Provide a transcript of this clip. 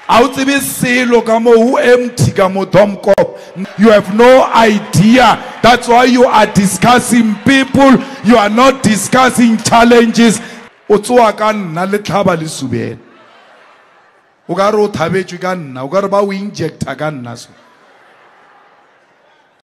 You have no idea. That's why you are discussing people. You are not discussing challenges. Inject